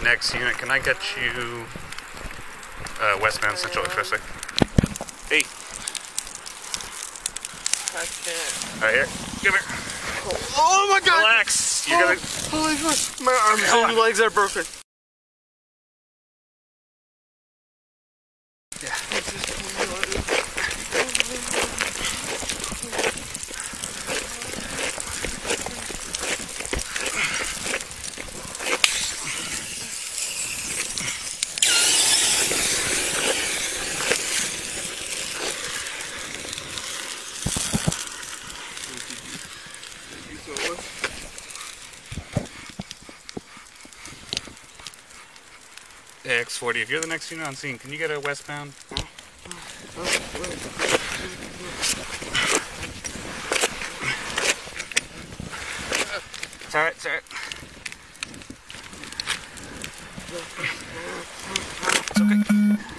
next unit, can I get you westbound Central Expressway? Hey. I can't. Alright, here. Come here. Oh my god! Relax. You're gonna... Holy fuck. My arms and legs are broken. Yeah. X40, if you're the next unit on scene, can you get a westbound? It's alright, it's alright. It's okay.